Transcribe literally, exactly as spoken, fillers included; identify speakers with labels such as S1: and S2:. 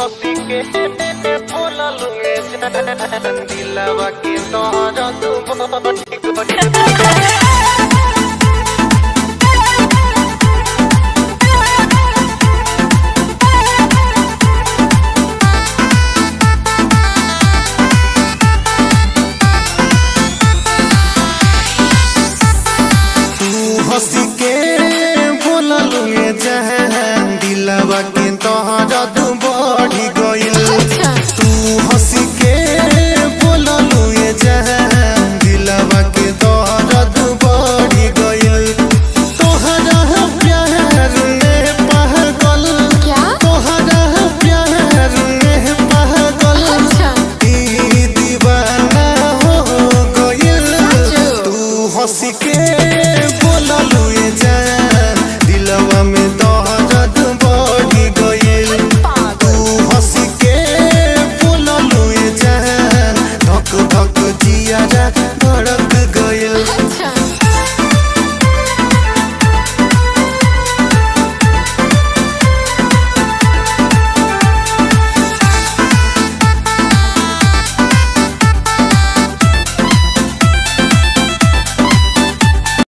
S1: हंसी के बोला लुए जान दिलवा के तोहरा तू
S2: हंसी के बोला लुए जान दिलवा के तोहरा तू बढ़ी गइल। तू हंसी के बोला लुए जान दिलवा के तोहरा तू बढ़ी गइल। तोहरा प्यार में पागल तोहरा प्यार में पागल ई दीवाना हो गइल। तू हंसी के बोला लुए जान दिलवा में तोहरा तू बढ़ी गइल। तू हंसी के बोला लुए जान धक धक जिया